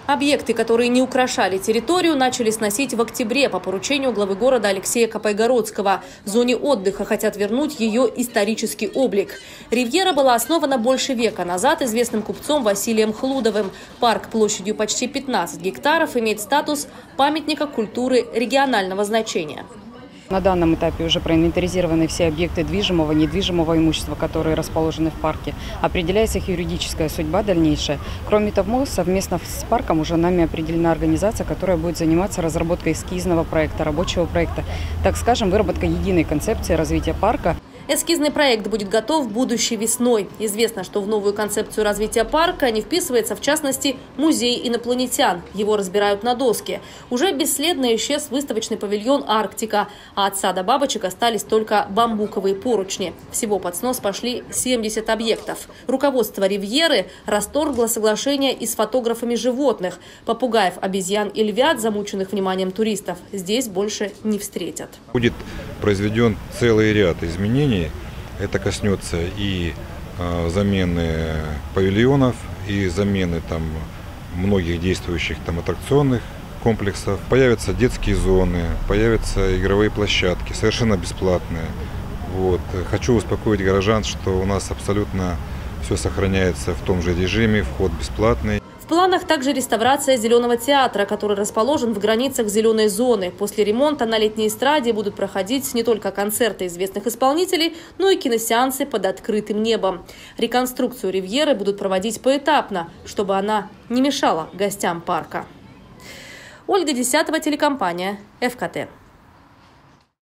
Объекты, которые не украшали территорию, начали сносить в октябре по поручению главы города Алексея Капайгородского. В зоне отдыха хотят вернуть ее исторический облик. «Ривьера» была основана больше века назад известным купцом Василием Хлудовым. Парк площадью почти 15 гектаров имеет статус памятника культуры регионального значения. На данном этапе уже проинвентаризированы все объекты движимого и недвижимого имущества, которые расположены в парке. Определяется их юридическая судьба дальнейшая. Кроме того, совместно с парком уже нами определена организация, которая будет заниматься разработкой эскизного проекта, рабочего проекта, так скажем, выработкой единой концепции развития парка. Эскизный проект будет готов будущей весной. Известно, что в новую концепцию развития парка не вписывается, в частности, музей инопланетян. Его разбирают на доске. Уже бесследно исчез выставочный павильон «Арктика», а от сада бабочек остались только бамбуковые поручни. Всего под снос пошли 70 объектов. Руководство «Ривьеры» расторгло соглашение и с фотографами животных. Попугаев, обезьян и львят, замученных вниманием туристов, здесь больше не встретят. Будет произведен целый ряд изменений. Это коснется и замены павильонов, и замены многих действующих аттракционных комплексов. Появятся детские зоны, появятся игровые площадки, совершенно бесплатные. Хочу успокоить горожан, что у нас абсолютно все сохраняется в том же режиме, вход бесплатный. В планах также реставрация Зеленого театра, который расположен в границах зеленой зоны. После ремонта на летней эстраде будут проходить не только концерты известных исполнителей, но и киносеансы под открытым небом. Реконструкцию «Ривьеры» будут проводить поэтапно, чтобы она не мешала гостям парка. Ольга Десятова, телекомпания ФКТ.